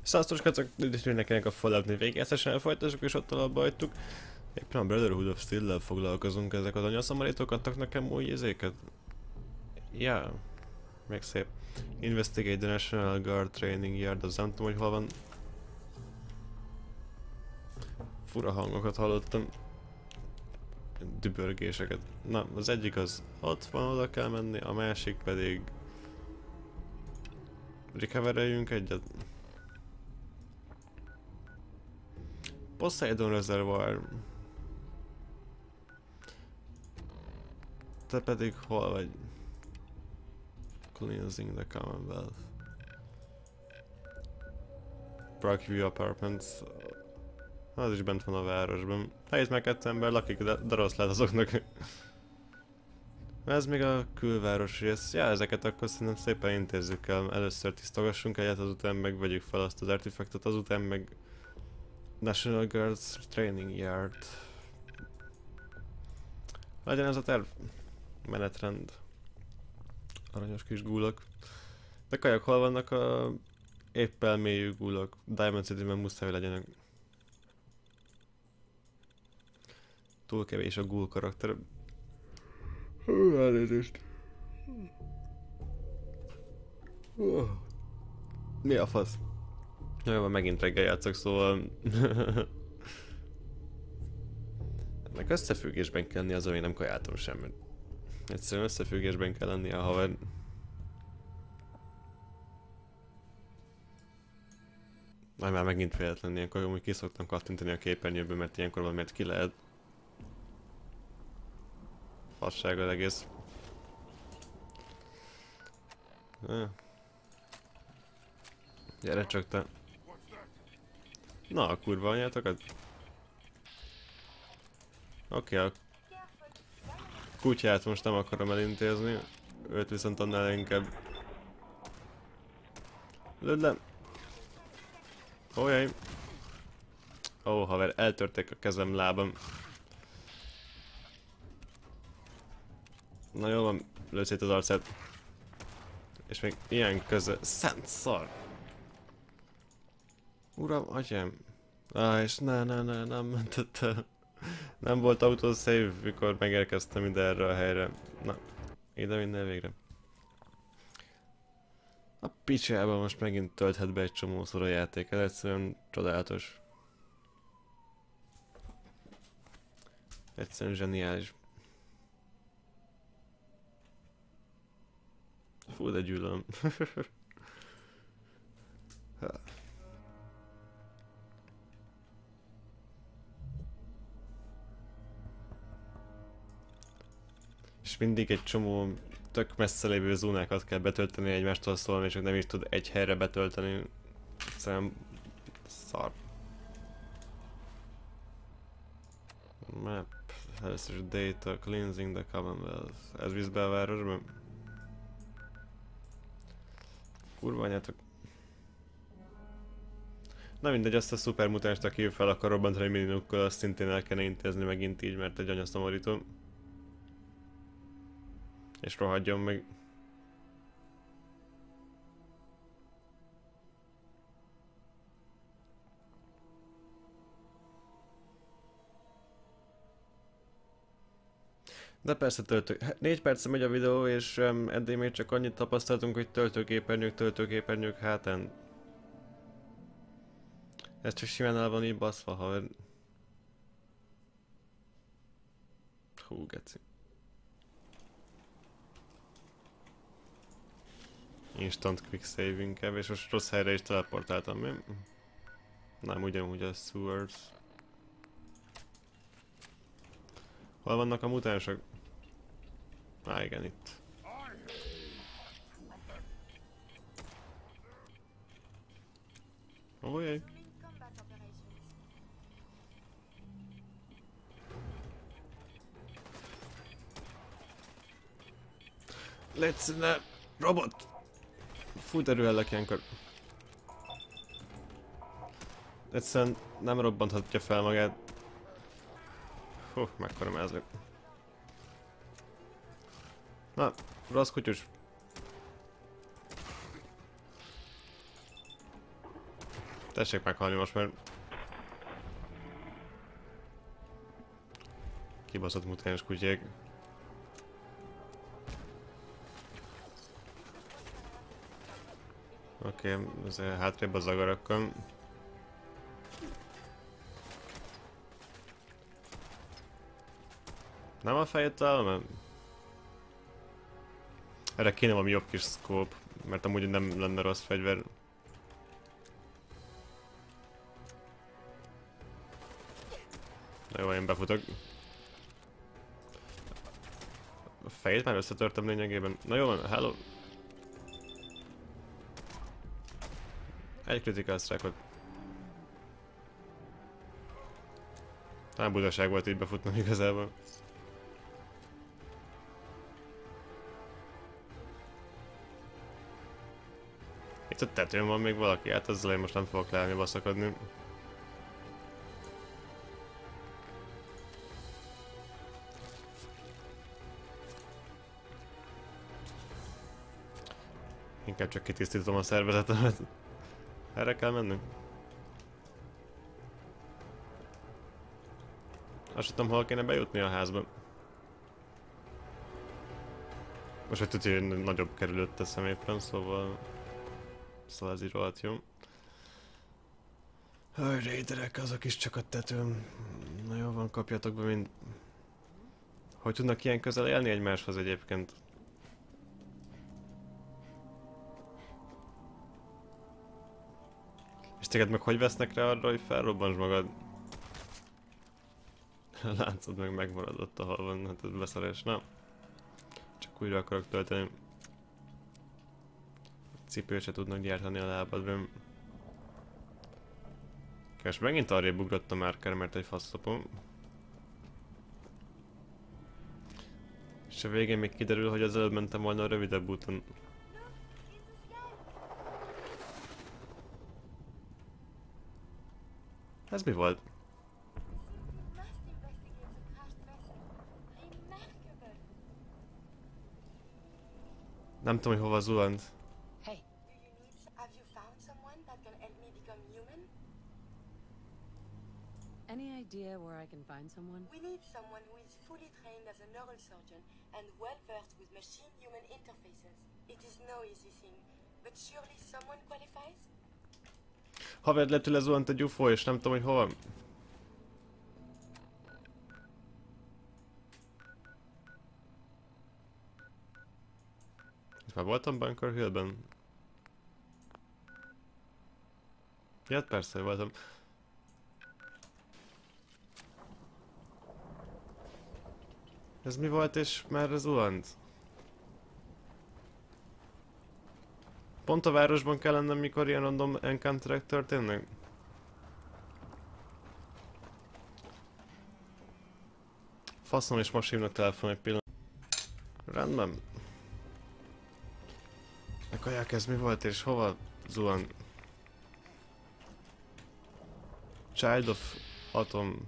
Száztos kacok, üdvözlőnek nekinek a Fallout 4 végészesen elfolytassuk és ott abba hagytuk. Éppen a Brotherhood of Steel-lel foglalkozunk, ezek az anyaszamarítók adtak nekem új izéket. Ja, még szép. Investigate the National Guard Training Yard, az nem tudom, hogy hol van. Fura hangokat hallottam. Dübörgéseket. Na, az egyik az ott van, oda kell menni, a másik pedig... Recovereljünk egyet. Poseidon Reservoir. Te pedig hol vagy? Cleansing the Commonwealth. Parkview Apartments. Az is bent van a városban. Ha itt meg 2 ember lakik, de rossz lehet azoknak. Ez még a külváros rész. Ja, ezeket akkor szerintem szépen intézzük el. Először tisztogassunk egyet, azután meg vegyük fel azt az artefaktot, azután meg National Guards Training Yard. Legyen ez a terv. Menetrend. Aranyos kis gúlok. De kajak, hol vannak a épp elmélyű gúlok? Diamond City-ben muszáj legyenek. Túl kevés a gúl karakter. Hú, elnézést. Mi a fasz? Jó, megint reggel játszok, szóval... Meg összefüggésben kell lenni az, ami nem kajáltam semmit. Egyszerűen összefüggésben kell lenni a haver. Már megint véletlen, ilyenkor amúgy ki szoktam kattintani a képernyőből, mert ilyenkor valamiért ki lehet. Fasság az egész. Gyere csak te. Na a kurva anyátokat. Oké, a kutyát most nem akarom elintézni. Őt viszont annál inkább. Lőd le! Ójjaj! Ó, haver, eltörték a kezem, lábam. Na jól van, lőd szét az arcát. És még ilyen köze... Szent szar! Uram, atyám! És nem mentett el. Nem volt autosave, mikor megérkeztem ide erre a helyre. Na, ide minden végre. A picsába most megint tölthet be egy csomószor a játék, ez egyszerűen csodálatos. Egyszerűen zseniális. Fú, de gyűlöm. És mindig egy csomó tök messze lévő zónákat kell betölteni egymástól szólni, csak nem is tud egy helyre betölteni. Egyszerűen szar. Map. Először is data, cleansing the Commonwealth. Ez visz be a városba? Kurva anyátok. Na mindegy, azt a szupermutánst, aki fel akar robbantani mininukkal, azt szintén el kellene intézni megint így, mert egy anyaszomorító. És rohadjon meg. De persze töltő... 4 perce megy a videó, és eddig még csak annyit tapasztaltunk, hogy töltőképernyők hátán. Ez csak simán el van így baszva, haver. Hú, geci. Instant quick save inkább, és most rossz helyre is teleportáltam, mi? Nem, ugyanúgy a sewers. Hol vannak a mutánsok? Igen, itt. Ójjaj. Let's ne... Robot! Fújt erőellek ilyenkor. Egyszerűen nem robbanthatja fel magát. Hú, mekkora mázlik. Na, rossz kutyus. Tessék meghalni most, mert... Kibaszott mutáns kutyék. Oké, ezért hátrébb az agarakkal. Nem a fejét találom? Erre kéne valami jobb kis scope, mert amúgy nem lenne rossz fegyver. Na jó, én befutok. A fejét már összetörtem lényegében. Na jó van, hello. Egy critical strike-ot. Talán butaság volt így befutnom igazából. Itt a tetőn van még valaki, hát ezzel én most nem fogok leállni baszakodni. Inkább csak kitisztítom a szervezetemet. Erre kell mennünk? Azt tudom, hol kéne bejutni a házba. Most hogy tudja, hogy nagyobb kerülőt teszem éppen, szóval... Szóval ez így rohadt jó. Haj, raiderek, azok is csak a tetőn. Na jó van, kapjatok be mind... Hogy tudnak ilyen közel élni egymáshoz egyébként? És téged meg hogy vesznek rá arra, hogy felrobbans magad? A láncod meg megmaradott, ahol van, hát ez beszarás, na? Csak újra akarok tölteni. Cipőt se tudnak gyártani a lábadban. És megint arrébb ugrott a marker, mert egy faszopom. És a végén még kiderül, hogy az előbb mentem volna a rövidebb úton. Ez mi volt? Nem tudom, hogy hova zuhant. Any idea where I can find someone? We need someone who is fully trained as a neurosurgeon and well versed with machine-human interfaces. It is no easy thing, but surely someone qualifies? Haver, lehet, hogy lezuhant egy UFO, és nem tudom, hogy hova. Itt már voltam Bunker Hillben. Ja, hát persze, hogy voltam. Ez mi volt, és merre zuhant? Pont a városban kell lennem, mikor ilyen random encounterek történnek? Faszom, és most hívnak telefon egy pillanat. Rendben. A kaják, ez mi volt, és hova zuhan? Child of Atom.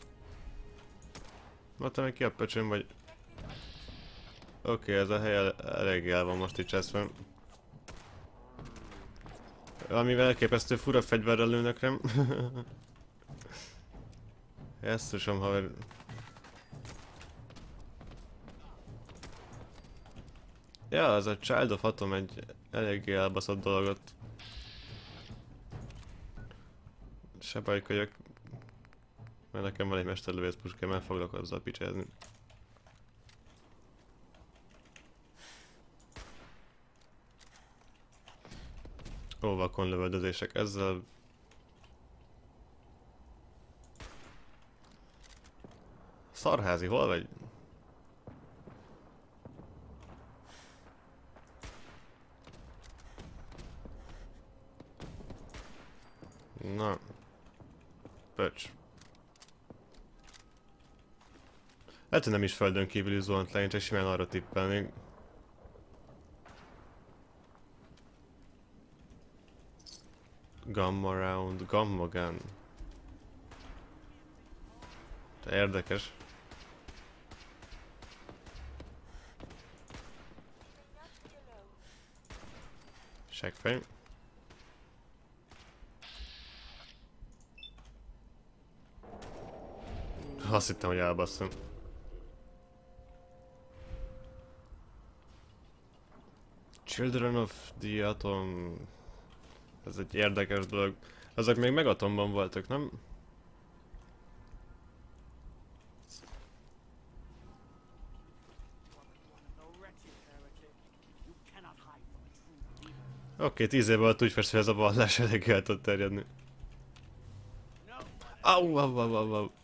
Na te meg ki a pöcsön vagy? Oké, ez a hely eléggé el van most itt cseszve. Amivel elképesztő fura fegyverrel lőnek rám. Jesszusom, haver. Ja, az a Child of Atom egy eléggé elbaszott dolgot. Se baj, kölyök. Mert nekem van egy mesterlövész puskám, el foglak azzal picsázni. Ó, vakon lövöldözések ezzel. Szarházi, hol vagy? Na. Pöcs. Lehet, hogy nem is földön kívüli zuhant le, én csak simán arra tippelnék. Gamma round, gamma gun. De érdekes. Seggfej. Azt hittem, hogy elbasszom. Children of the Atom... Ez egy érdekes dolog. Azok még Megatonban voltak, nem? Oké, 10 év alatt úgy fest, hogy ez a vallás elég el tud terjedni. Au, au, au, au, au.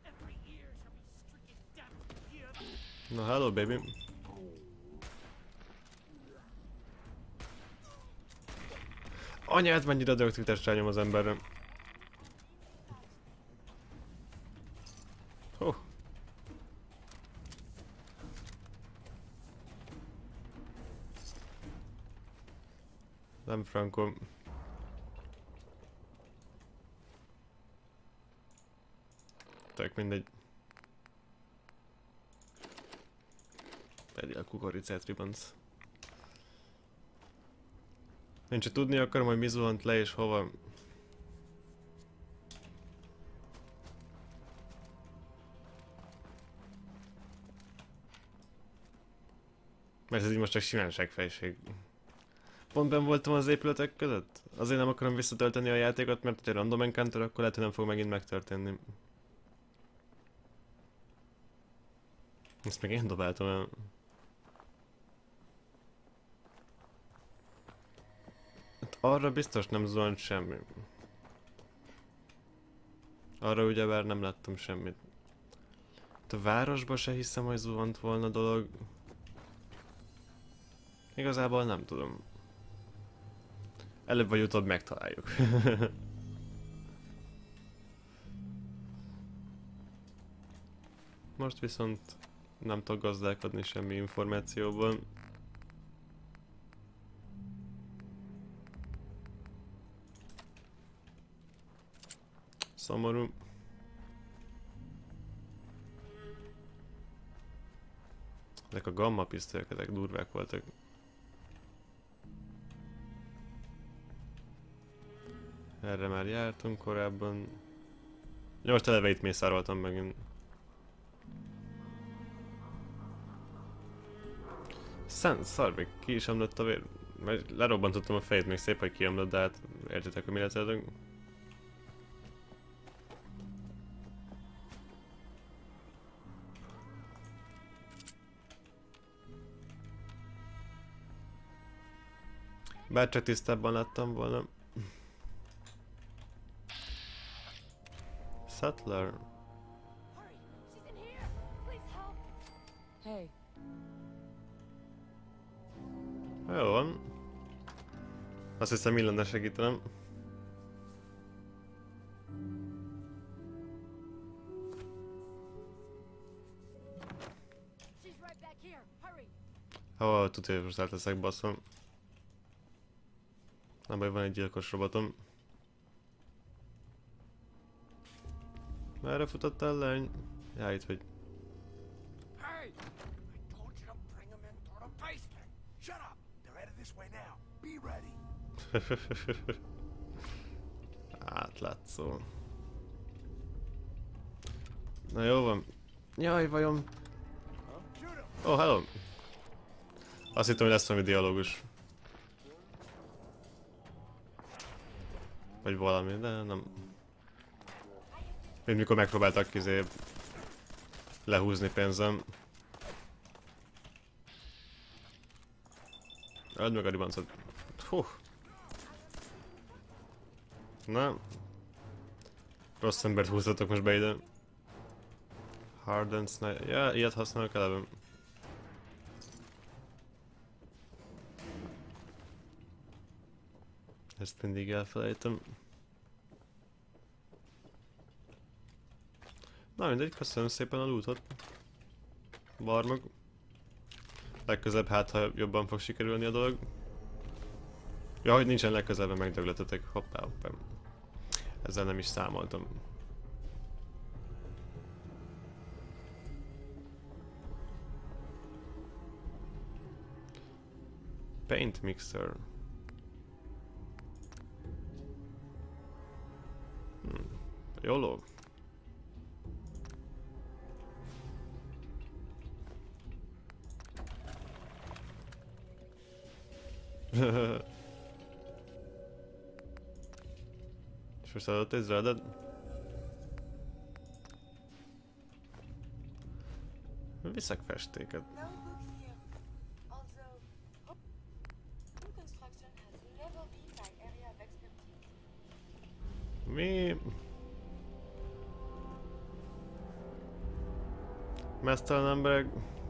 Na, hello, baby. Anyád, mennyire radioaktivitás rányom az emberre. Hú. Nem Franco. Tök mindegy. Pedig a kukoricát ribanc. Én csak tudni akarom, hogy mi zuhant le és hova. Mert ez így most csak simán seggfejség. Pont benn voltam az épületek között? Azért nem akarom visszatölteni a játékot, mert ha random encounter, akkor lehet, hogy nem fog megint megtörténni. Ezt még én dobáltam el. Hát arra biztos nem zuhant semmi. Arra ugyebár nem láttam semmit. A városba se hiszem, hogy zuhant volna dolog. Igazából nem tudom. Előbb vagy utóbb megtaláljuk. Most viszont nem tudok gazdálkodni semmi információban. Szomorú. Ezek a gamma pisztolyok, ezek durvák voltak. Erre már jártunk korábban. Most eleve itt mészároltam megint. Szar, még ki is omlott a vér. Mert lerobbantottam a fejét, még szép, hogy kiomlott, de hát értitek, hogy mi lesz előtt. Bár csak tisztábban láttam volna. Settler. Hey. Jó van. Azt hiszem, mi lenne segítenem. Tudja, hogy frusztrált leszek, basszom. Nem baj, van egy gyilkos robotom. Merre futottál, lány? Já, itt vagy. Átlátszó. Na jó van. Jaj, vajon... Oh, hello! Azt hittem, hogy lesz valami dialógus. Vagy valami, de nem. Mint mikor megpróbáltak lehúzni pénzem. Öld meg a ribancot. Hú. Na. Rossz embert húztatok most be ide. Hardened sniper. Ja, ilyet használok eleve. Ezt mindig elfelejtem. Na mindegy, köszönöm szépen a lootot. Barmog. Legközelebb hát, ha jobban fog sikerülni a dolog. Ja, hogy nincsen legközelebb megdögletetek. Hoppá, hoppá. Ezzel nem is számoltam. Paint mixer. YOLO. És most adott egy zöldet? Viszek festéket. No books here. Although, home construction has never been my area of expertise. Mi? Mesztelen emberek...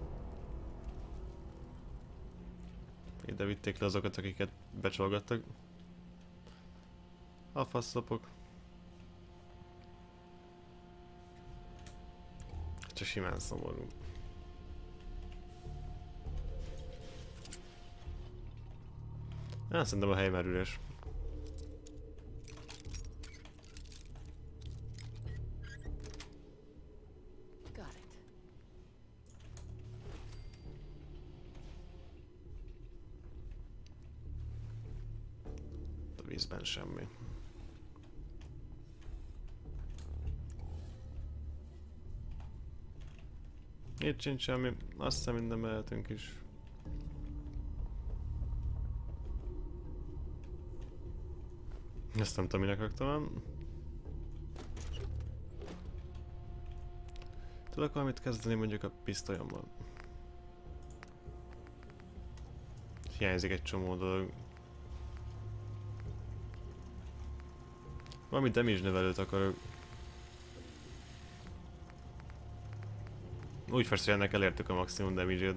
Ide vitték le azokat, akiket becsolgattak. A faszopok. Csak simán szomorú. Szerintem a hely már üres. Got it. A vízben semmi. Itt sincs semmi, azt hiszem minden mehetünk is. Ezt nem tudom, minek raktam. Tudok valamit kezdeni mondjuk a pisztolyommal. Hiányzik egy csomó dolog. Valami damage növelőt akarok. Úgy fest, hogy ennek elértük a maximum damage-ét.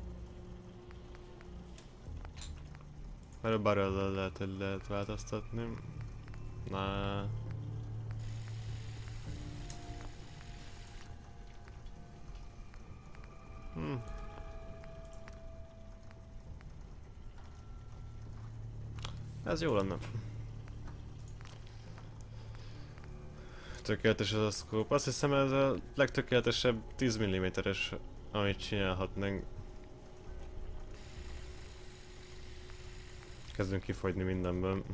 Mert a barrel-lel lehet, hogy lehet változtatni. Na. Ez jó lenne. Tökéletes az a scope. Azt hiszem ez a legtökéletesebb 10 mm-es, amit csinálhatnánk. Kezdünk kifogyni mindenből.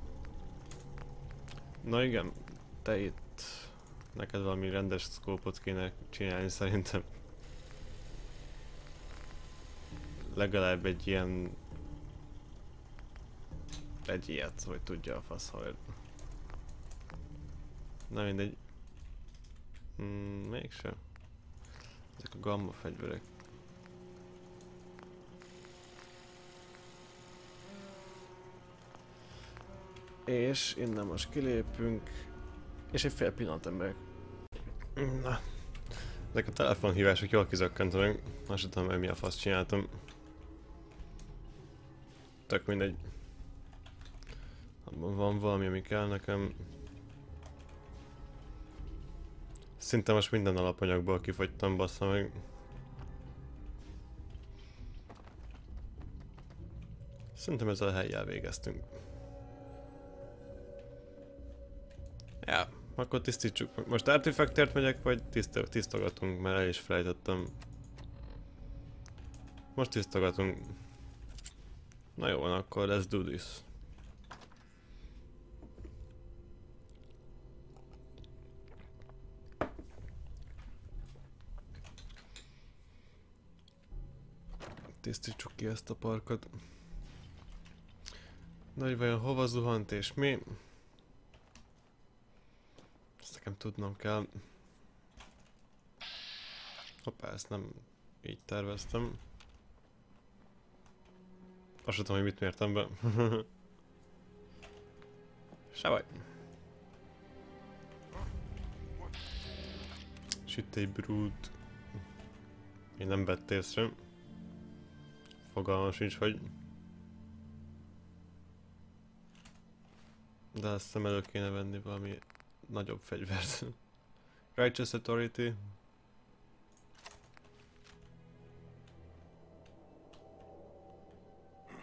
Na igen, te itt... Neked valami rendes scope-ot kéne csinálni szerintem. Legalább egy ilyen... Egy ilyet, hogy tudja a fasz, hogy... Na mindegy. Mégsem. Ezek a gamma fegyverek. És innen most kilépünk. És egy fél pillanat emberek. Na. Ezek a telefonhívások jól kizökkent meg. Azt sem tudom, hogy mi a fasz csináltam. Tök mindegy. Abban van valami, ami kell nekem. Szinte most minden alapanyagból kifogytam, bassza meg. Szerintem ezzel a hellyel végeztünk. Ja, akkor tisztítsuk. Most artifaktért megyek, vagy tisztogatunk, mert el is felejtettem. Most tisztogatunk. Na jó van, akkor let's do this. Tisztítsuk ki ezt a parkot. Na, hogy vajon hova zuhant és mi? Ezt nekem tudnom kell. Hoppá, ezt nem így terveztem. Azt sem tudom, hogy mit mértem be. Se baj. És itt egy brút. Én nem vett észre. Fogalmam sincs, hogy... De azt hiszem elő kéne venni valami nagyobb fegyvert. Righteous Authority.